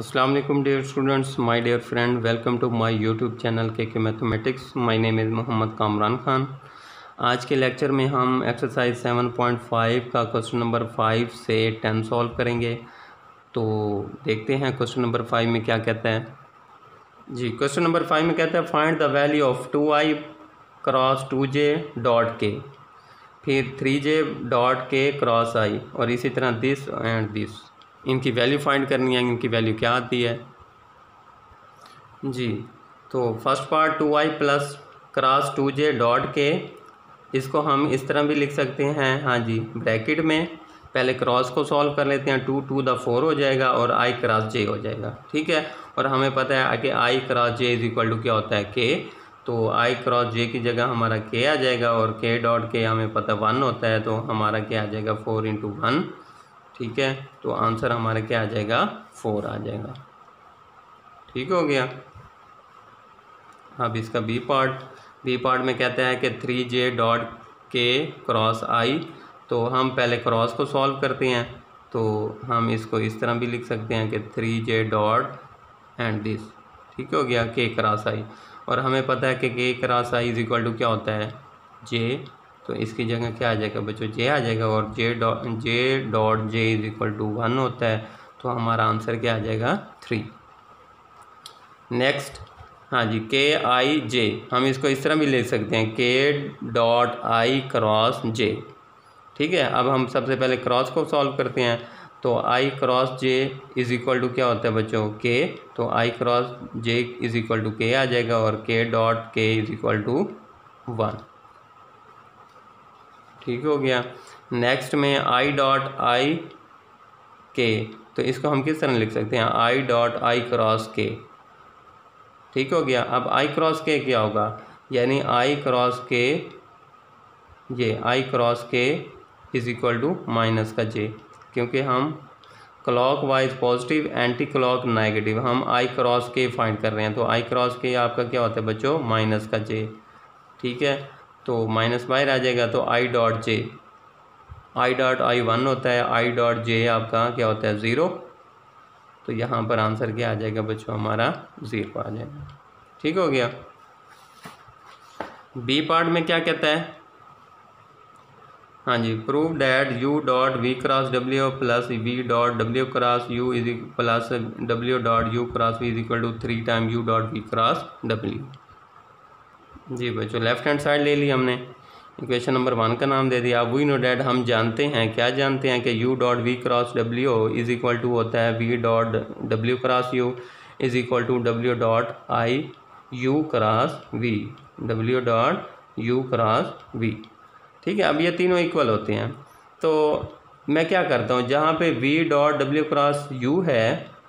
अस्सलाम वालेकुम dear students, my dear friend, welcome to my YouTube channel के mathematics. My name is Mohammed Kamran Khan. आज के लेक्चर में हम एक्सरसाइज 7.5 का क्वेश्चन नंबर 5 से 10 सॉल्व करेंगे। तो देखते हैं क्वेश्चन नंबर 5 में क्या कहता है। जी, क्वेश्चन नंबर 5 में कहता है find the value of 2i cross 2j dot k, फिर 3j डॉट के क्रॉस i और इसी तरह दिस एंड दिस। इनकी वैल्यू फाइंड करनी है, इनकी वैल्यू क्या आती है। जी, तो first part 2i plus cross 2j dot k, इसको हम इस तरह भी लिख सकते हैं। हाँ जी, ब्रैकेट में पहले क्रॉस को सॉल्व कर लेते हैं। 2 टू द 4 हो जाएगा और i क्रॉस j हो जाएगा। ठीक है, और हमें पता है कि i cross j is equal to क्या होता है, k। तो i क्रॉस j की जगह हमारा k आ जाएगा और k डॉट k हमें पता 1 होता है, तो हमारा क्या आ जाएगा 4 इंटू 1। ठीक है, तो आंसर हमारा क्या आ जाएगा 4 आ जाएगा। ठीक हो गया। अब इसका बी पार्ट में कहता है कि 3j डॉट के क्रॉस i। तो हम पहले क्रॉस को सॉल्व करते हैं, तो हम इसको इस तरह भी लिख सकते हैं कि 3j डॉट एंड दिस। ठीक हो गया, k क्रॉस i। और हमें पता है कि k cross i is equal to क्या होता है, j। तो इसकी जगह क्या आ जाएगा बच्चों, j आ जाएगा और j dot j is equal to 1 होता है, तो हमारा आंसर क्या आ जाएगा 3। नेक्स्ट, हाँ जी, k i j, हम इसको इस तरह भी ले सकते हैं k dot i cross j। ठीक है, अब हम सबसे पहले क्रॉस को सॉल्व करते हैं। तो i cross j is equal to क्या होता है बच्चों, k। तो i cross j is equal to k आ जाएगा और k dot k is equal to 1। ठीक हो गया। नेक्स्ट में i डॉट i k, तो इसको हम किस तरह लिख सकते हैं, i dot i cross k। ठीक हो गया। अब i क्रॉस k क्या होगा, यानी i क्रॉस k, ये i cross k is equal to minus का j, क्योंकि हम clockwise positive, anti clock negative, हम i क्रॉस k फाइंड कर रहे हैं। तो i क्रॉस k आपका क्या होता है बच्चों, माइनस का j। ठीक है, तो माइनस बाहर आ जाएगा, तो i डॉट i 1 होता है, i डॉट j आपका क्या होता है 0। तो यहाँ पर आंसर क्या आ जाएगा बच्चों, हमारा 0 आ जाएगा। ठीक हो गया। बी पार्ट में क्या कहता है, हाँ जी, prove that u dot v cross w plus v dot w cross u is plus w dot u cross v is equal to 3 time u dot v cross w। जी बच्चों, left hand side ले ली हमने, equation number 1 का नाम दे दिया। अब we know that, हम जानते हैं, क्या जानते हैं कि u dot v cross w is equal to होता है v dot w cross u is equal to w dot i u cross v, w dot u cross v। ठीक है, अब ये तीनों इक्वल होते हैं, तो मैं क्या करता हूँ, जहाँ पे v dot w cross u है,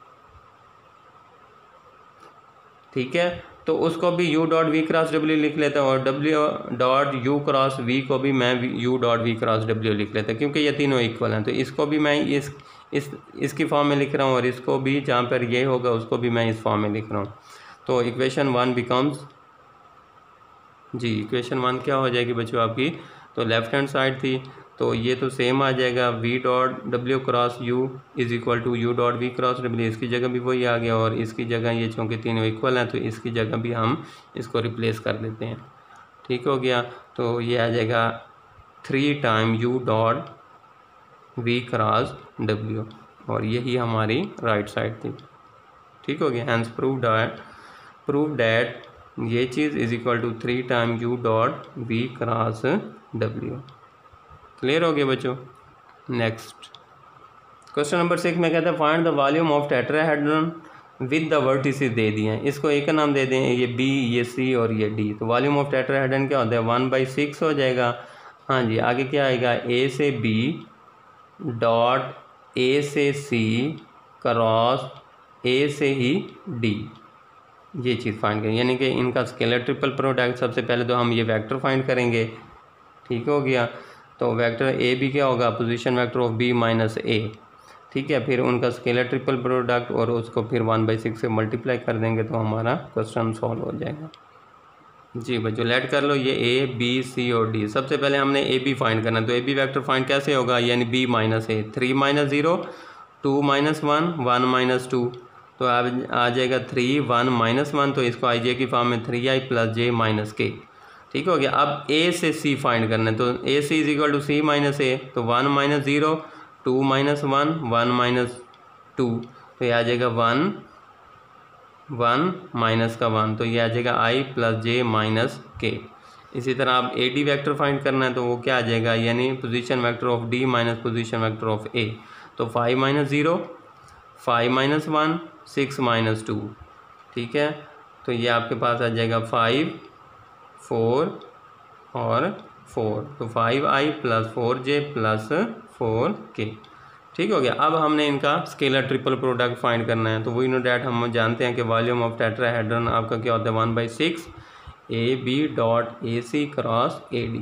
ठीक है, तो उसको भी u dot v cross w लिख लेता हूँ और w dot u cross v को भी मैं u dot v cross w लिख लेता हूँ, क्योंकि ये तीनों इक्वल हैं। तो इसको भी मैं इसकी फॉर्म में लिख रहा हूँ और इसको भी जहाँ पर ये होगा उसको भी मैं इस फॉर्म में लिख रहा हूँ। तो इक्वेशन 1 बिकम्स, जी इक्वेशन 1 क्या हो जाएगी बच्चों आपकी, तो लेफ्ट हैंड साइड थी, तो ये तो सेम आ जाएगा, v dot w cross u is equal to u dot v cross w। इसकी जगह भी वही आ गया और इसकी जगह ये चूँकि तीनों इक्वल हैं तो इसकी जगह भी हम इसको रिप्लेस कर देते हैं। ठीक हो गया, तो ये आ जाएगा 3 time u dot v cross w और यही हमारी राइट साइड थी। ठीक हो गया, हैंस प्रूव डैट ये चीज़ is equal to 3 time u dot v cross w। Clear हो गया बच्चों। नेक्स्ट, क्वेश्चन नंबर 6 में कहता है find the volume of tetrahedron with the vertices दे दिए हैं। इसको एक का नाम दे दें, ये b, ये c और ये d। तो वॉल्यूम ऑफ टेट्राहेड्रन क्या होता है, 1/6 हो जाएगा। हाँ जी, आगे क्या आएगा, a से b डॉट a से c क्रॉस a से ही d। ये चीज़ फाइंड करें, यानी कि इनका स्केलर ट्रिपल प्रोडक्ट। सबसे पहले तो हम ये वेक्टर फाइंड करेंगे। ठीक हो गया, तो वेक्टर ए बी क्या होगा, position vector of B minus A. ठीक है, फिर उनका स्केलर ट्रिपल प्रोडक्ट और उसको फिर 1/6 से मल्टीप्लाई कर देंगे तो हमारा क्वेश्चन सॉल्व हो जाएगा। जी बच्चों, लेट कर लो ये ए बी सी और डी। सबसे पहले हमने ए बी फाइंड करना है, तो ए बी वैक्टर फाइंड कैसे होगा, यानी B minus A, 3 minus 0 2 minus 1 1 minus 2। तो अब आ जाएगा 3 1 -1, तो इसको आई जे की फॉर्म में 3i + j - k। ठीक हो गया। अब a से c फाइंड करना है, तो a c = c - a, तो 1 - 0 2 - 1 1 - 2, तो ये आ जाएगा 1 1 -1, तो ये आ जाएगा i + j - k। इसी तरह आप ए डी वैक्टर फाइंड करना है, तो वो क्या आ जाएगा, यानी position vector of D minus position vector of A. तो 5 - 0 5 - 1 6 - 2। ठीक है, तो ये आपके पास आ जाएगा 5 4 और 4, तो 5i + 4j + 4k। ठीक हो गया। अब हमने इनका स्केलर ट्रिपल प्रोडक्ट फाइंड करना है, तो वी नो डैट हम जानते हैं कि वॉल्यूम ऑफ टेट्राहेड्रन आपका क्या होता है, 1/6 AB.AC क्रॉस AD।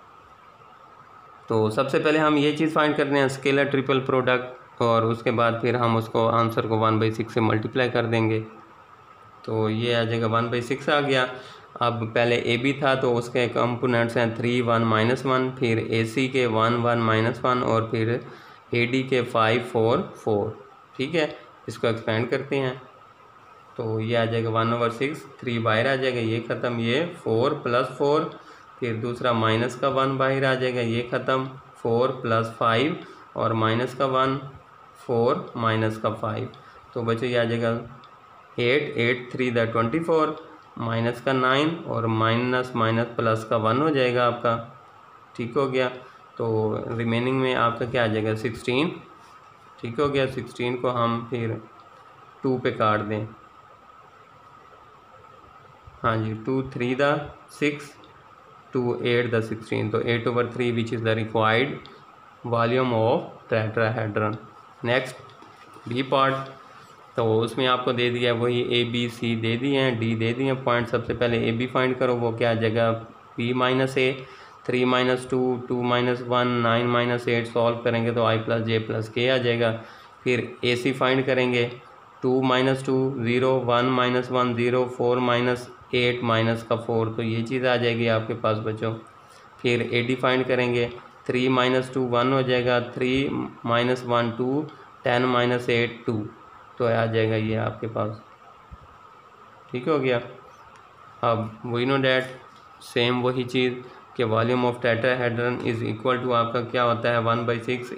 तो सबसे पहले हम ये चीज़ फाइंड करते हैं स्केलर ट्रिपल प्रोडक्ट, और उसके बाद फिर हम उसको आंसर को 1/6 से मल्टीप्लाई कर देंगे। तो ये आ जाएगा 1/6 आ गया। अब पहले AB था तो उसके कंपोनेंट्स हैं 3 1 -1, फिर AC के 1 1 -1, और फिर AD के 5 4 4। ठीक है, इसको एक्सपेंड करते हैं, तो ये आ जाएगा 1/6, 3 बाहर आ जाएगा, ये ख़त्म, ये 4 + 4, फिर दूसरा माइनस का 1 बाहर आ जाएगा, ये ख़त्म, 4 + 5 और माइनस का 1 4 - का 5, तो बच्चों ये आ जाएगा 8 8 3 = 24, माइनस का 9 और माइनस प्लस का 1 हो जाएगा आपका। ठीक हो गया, तो रिमेनिंग में आपका क्या आ जाएगा 16। ठीक हो गया, 16 को हम फिर 2 पे काट दें। हाँ जी, 2 3 द 6 2 8 द 16, तो 8/3 which is the required volume of tetrahedron. Next B part, तो उसमें आपको दे दिया वही ए बी सी दे दिए हैं, डी दे दिए हैं पॉइंट। सबसे पहले ए बी फाइंड करो, वो क्या आ जाएगा P - A 3 - 2 2 - 1 9 - 8, सॉल्व करेंगे तो i + j + k आ जाएगा। फिर ए सी फाइंड करेंगे 2 - 2 0 1 - 1 0 4 - 8 - का 4, तो ये चीज़ आ जाएगी आपके पास बच्चों। फिर ए डी फाइंड करेंगे 3 - 2 1 हो जाएगा, 3 - 1 2 10 - 8 2, तो आ जाएगा ये आपके पास। ठीक हो गया। अब वी नो डैट सेम वही चीज़ कि volume of tetrahedron is equal to आपका क्या होता है 1/6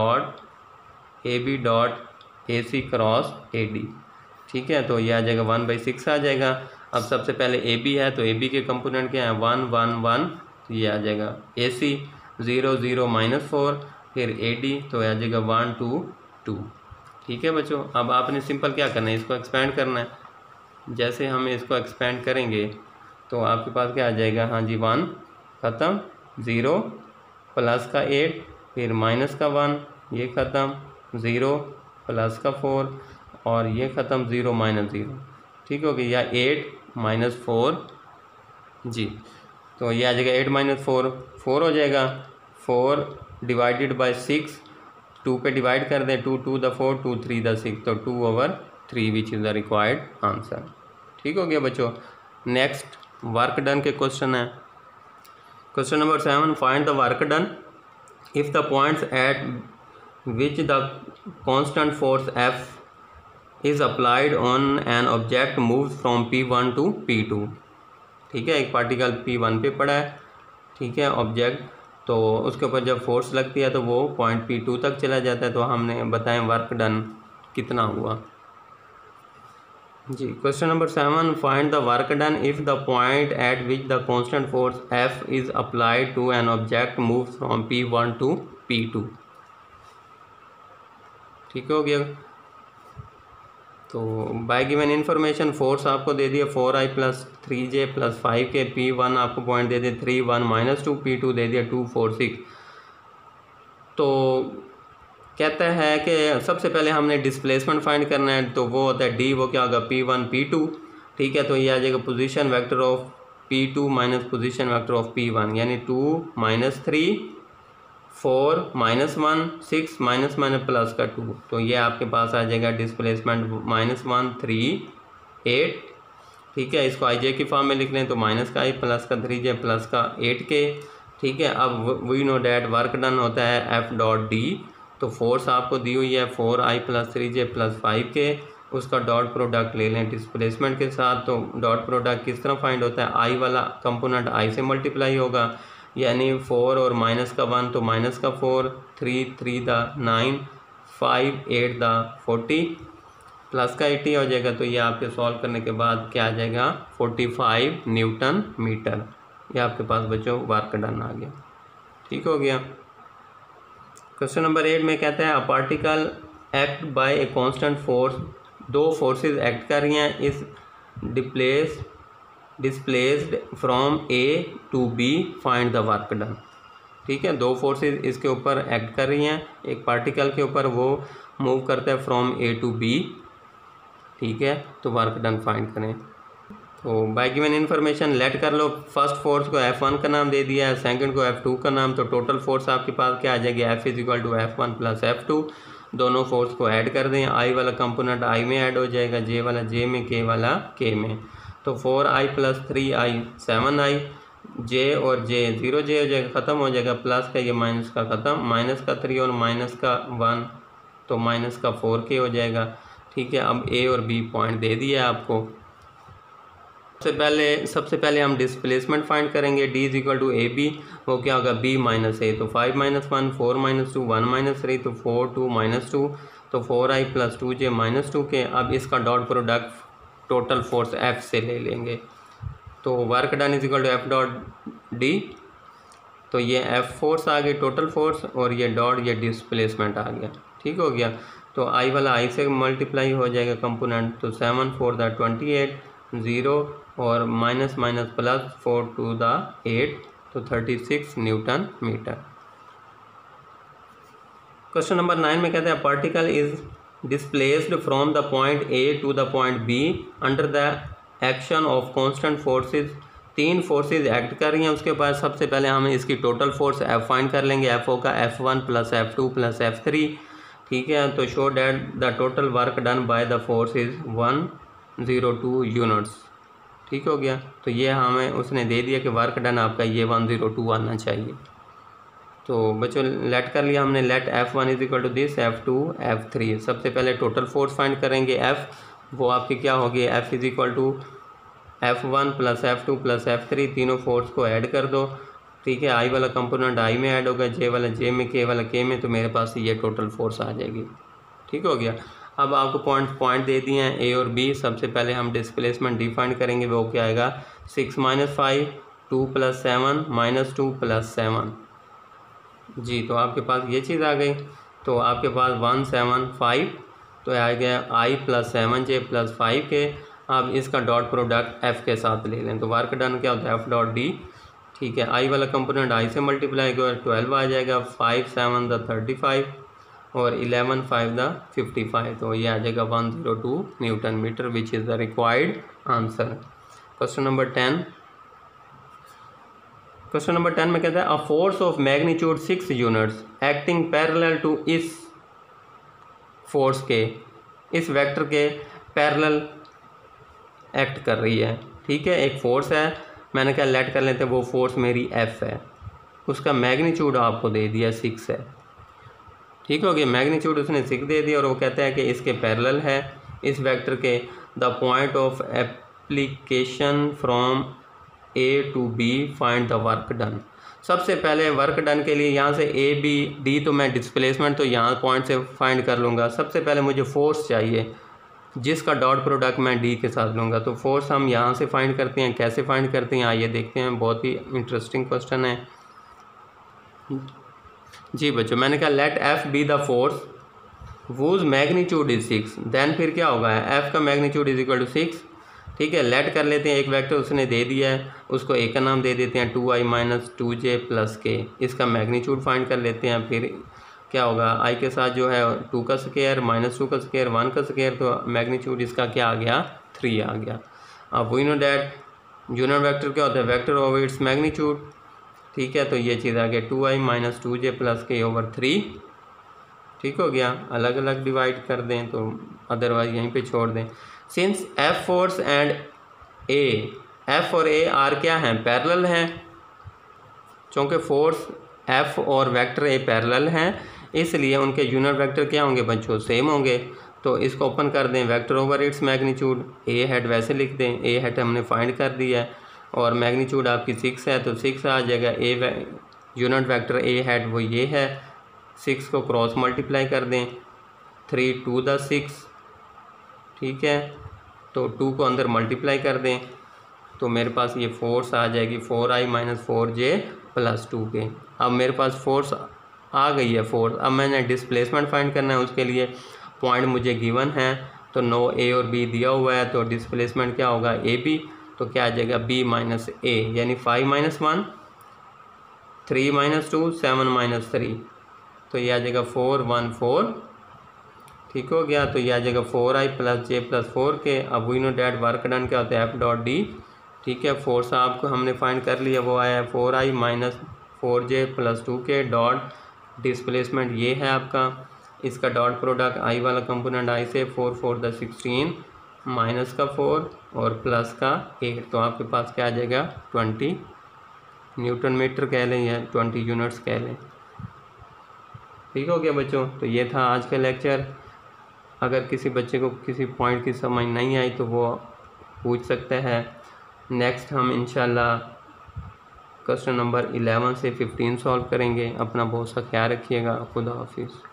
AB.AC क्रॉस AD। ठीक है, तो ये आ जाएगा 1/6 आ जाएगा। अब सबसे पहले AB है, तो AB के कंपोनेंट क्या है 1 1 1, तो ये आ जाएगा AC 0 0 -4, फिर AD तो आ जाएगा 1 2 2। ठीक है बच्चों, अब आपने सिंपल क्या करना है, इसको एक्सपेंड करना है। जैसे हम इसको एक्सपेंड करेंगे तो आपके पास क्या आ जाएगा, हाँ जी 1 ख़त्म, 0 प्लस का 8, फिर माइनस का 1, ये ख़त्म, 0 प्लस का 4 और ये ख़त्म, 0 - 0। ठीक हो गया, या 8 - 4 जी, तो ये आ जाएगा 8 - 4 4 हो जाएगा, 4 / 6, 2 पे डिवाइड कर दें, 2 2 द 4 2 3 द 6, तो 2/3 which is the required answer. ठीक हो गया बच्चों। नेक्स्ट वर्क डन के क्वेश्चन है। Question number 7, find the work done if the points at which the constant force F is applied on an object moves from P1 to P2। ठीक है, एक particle P1 पे पड़ा है, ठीक है ऑब्जेक्ट, तो उसके ऊपर जब फोर्स लगती है तो वो पॉइंट P2 तक चला जाता है। तो हमने बताएं वर्क डन कितना हुआ जी। Question number 7, find the work done if the point at which the constant force F is applied to an object move from P1 to P2। ठीक हो गया, तो बाय गिवन इन्फॉर्मेशन फोर्स आपको दे दिया 4i + 3j + 5k, P1 आपको point दे दिया 3 1 - 2, P2 दे दिया 2 4 6। तो कहता है कि सबसे पहले हमने डिस्प्लेसमेंट फाइंड करना है, तो वो होता है D, वो क्या होगा P1 P2। ठीक है, तो ये आ जाएगा position vector of P2 minus position vector of P1, यानी 2 - 3 4 - 1 6 - प्लस का 2, तो ये आपके पास आ जाएगा डिस्प्लेसमेंट -1 3 8। ठीक है, इसको i j की फॉर्म में लिख लें, तो माइनस का i प्लस का 3j प्लस का 8k। ठीक है, अब we know that work done होता है F.D, तो फोर्स आपको दी हुई है 4i + 3j + 5k, उसका डॉट प्रोडक्ट ले लें डिस्प्लेसमेंट के साथ। तो डॉट प्रोडक्ट किस तरह फाइंड होता है, आई वाला कंपोनेंट आई से मल्टीप्लाई होगा, यानी 4 और माइनस का 1 तो माइनस का 4, 3 3 दा 9, 5 8 दा 40, प्लस का 80 हो जाएगा। तो ये आपके सॉल्व करने के बाद क्या आ जाएगा 45 न्यूटन मीटर। ये आपके पास बच्चों वर्क डन आ गया। ठीक हो गया। क्वेश्चन नंबर 8 में कहता है a particle act by a constant force, दो फोर्सेस एक्ट कर रही हैं, is displaced from A to B, find the work done. ठीक है, दो फोर्सेस इसके ऊपर एक्ट कर रही हैं, एक पार्टिकल के ऊपर, वो मूव करता है फ्रॉम ए टू बी। ठीक है, तो वर्क डन फाइंड करें। तो बाय गिवन इन्फॉर्मेशन लेट कर लो, फर्स्ट फोर्स को F1 का नाम दे दिया है, सेकंड को F2 का नाम, तो टोटल फोर्स आपके पास क्या आ जाएगी F equal to F1 plus F2। दोनों फोर्स को ऐड कर दें, आई वाला कंपोनेंट आई में ऐड हो जाएगा, जे वाला जे में, के वाला के में। तो 4i प्लस 3i 7i, जे और जे 0 जे हो जाएगा, ख़त्म हो जाएगा, प्लस का ये माइनस का ख़त्म, माइनस का 3 और माइनस का 1 तो माइनस का 4k हो जाएगा। ठीक है, अब ए और बी पॉइंट दे दिया आपको। सबसे पहले हम डिस्प्लेसमेंट फाइंड करेंगे, d is equal to A B, वो क्या होगा b माइनस ए, तो 5 माइनस 1 4 माइनस 2 1 माइनस 3 तो 4 2 माइनस 2 तो 4i plus 2j minus 2k। अब इसका dot product total force F से ले लेंगे, तो work done is equal to F dot D, तो ये F फोर्स आ गई टोटल फोर्स, और ये डॉट ये डिस्प्लेसमेंट आ गया। ठीक हो गया, तो आई वाला आई से मल्टीप्लाई हो जाएगा कंपोनेंट, तो 7 4 दा 28 0 और माइनस माइनस प्लस 4 टू दा 8 तो 36 न्यूटन मीटर। क्वेश्चन नंबर 9 में कहते हैं particle is displaced from the point A to the point B under the action of constant forces. तीन फोर्सेस एक्ट कर रही हैं उसके बाद। सबसे पहले हम इसकी टोटल फोर्स F फाइंड कर लेंगे, F होगा F1 plus F2 plus F3। ठीक है, तो show that the total work done by the force is 102 units. ठीक हो गया, तो ये हमें उसने दे दिया कि वर्क डन आपका ये 102 आना चाहिए। तो बच्चों लेट कर लिया हमने, let F1 is equal to this, F2 F3। सबसे पहले टोटल फोर्स फाइंड करेंगे F, वो आपकी क्या होगी F is equal to F1 plus F2 plus F3, तीनों फोर्स को ऐड कर दो। ठीक है, आई वाला कंपोनेंट आई में ऐड होगा, जे वाला जे में, के वाला के में, तो मेरे पास ये टोटल फोर्स आ जाएगी। ठीक हो गया, अब आपको पॉइंट दे दिए हैं ए और बी। सबसे पहले हम डिस्प्लेसमेंट डिफाइन करेंगे, वो क्या आएगा 6 माइनस 5 2 प्लस 7 माइनस 2 प्लस 7 जी। तो आपके पास ये चीज़ आ गई, तो आपके पास 175 तो आ गया आई प्लस 7j प्लस 5k। अब इसका डॉट प्रोडक्ट F के साथ ले लें, तो वर्क डन क्या होता है F डॉट डी। ठीक है, आई वाला कंपोनेंट आई से मल्टीप्लाई होगा, 12 आ जाएगा, 5 7 द 35 और 11 5 द 55, तो ये आ जाएगा 102 newton metre, which is the required answer. Question number 10। Question number 10 में कहता है a force of magnitude 6 units acting parallel to इस फोर्स के, इस वेक्टर के पैरेलल एक्ट कर रही है। ठीक है, एक फोर्स है, मैंने क्या लेट कर लेते हैं, वो फोर्स मेरी F है, उसका मैग्नीट्यूड आपको दे दिया 6 है। ठीक हो गया, मैग्नीट्यूड उसने 6 दे दिया और वो कहता है कि इसके पैरेलल है इस वेक्टर के, the point of application from A to B, find the work done. सबसे पहले वर्क डन के लिए यहाँ से ए बी डी, तो मैं डिस्प्लेसमेंट तो यहाँ पॉइंट से फाइंड कर लूँगा। सबसे पहले मुझे फोर्स चाहिए जिसका डॉट प्रोडक्ट मैं डी के साथ लूँगा, तो फोर्स हम यहाँ से फाइंड करते हैं। कैसे फाइंड करते हैं आइए देखते हैं, बहुत ही इंटरेस्टिंग क्वेश्चन है जी बच्चों। मैंने कहा let F be the force whose magnitude is 6, then फिर क्या होगा F का मैग्नीट्यूड इज इक्वल टू 6। ठीक है, लेट कर लेते हैं, एक वेक्टर उसने दे दिया है, उसको ए का नाम दे देते हैं 2i माइनस 2j प्लस के, इसका मैग्नीट्यूड फाइंड कर लेते हैं। फिर क्या होगा आई के साथ जो है 2 का स्क्वायर माइनस 2 का स्क्वायर 1 का स्क्वायर, तो मैग्नीट्यूड इसका क्या आ गया 3 आ गया। अब we know that unit vector क्या होता है, वेक्टर ओवर इट्स मैग्नीट्यूड। ठीक है, तो ये चीज़ आ गया 2i माइनस 2j प्लस के ओवर 3। ठीक हो गया, अलग अलग डिवाइड कर दें, तो अदरवाइज यहीं पे छोड़ दें। Since F force and A, F और A आर क्या हैं पैरेलल हैं, चूँकि फोर्स F और वेक्टर A पैरेलल हैं, इसलिए उनके यूनिट वेक्टर क्या होंगे बच्चों सेम होंगे। तो इसको ओपन कर दें, vector over its magnitude, A head वैसे लिख दें, ए हेड हमने फाइंड कर दिया है और मैग्नीट्यूड आपकी 6 है तो 6 आ जाएगा। यूनिट वेक्टर ए हेड वो ये है, 6 को क्रॉस मल्टीप्लाई कर दें, 3 2 द 6, ठीक है, तो 2 को अंदर मल्टीप्लाई कर दें तो मेरे पास ये फोर्स आ जाएगी 4i - 4j + 2k। अब मेरे पास फोर्स आ गई है फोर्स, अब मैंने डिस्प्लेसमेंट फाइंड करना है, उसके लिए पॉइंट मुझे गिवन है तो 9 a और b दिया हुआ है तो डिस्प्लेसमेंट क्या होगा ab, तो क्या आ जाएगा b - a, यानी 5 - 1 3 - 2 7 - 3, तो ये आ जाएगा 4 1 4, ठीक हो गया। तो ये आ जाएगा 4i + j + 4k। अब we know that work done क्या होता है F.D, ठीक है। फोर्स आपको हमने फाइंड कर लिया, वो आया 4i - 4j + 2k dot displacement ये है आपका, इसका डॉट प्रोडक्ट i वाला कंपोनेंट i से 4 4 द 16 माइनस का 4 और प्लस का 8, तो आपके पास क्या आ जाएगा 20 न्यूटन मीटर कह लें या 20 यूनिट्स कह लें। ठीक हो गया बच्चों, तो ये था आज का लेक्चर। अगर किसी बच्चे को किसी पॉइंट की समझ नहीं आई तो वो पूछ सकता है। नेक्स्ट हम इंशाल्लाह क्वेश्चन नंबर 11 से 15 सॉल्व करेंगे। अपना बहुत सा ख्याल रखिएगा। खुदा हाफिज़।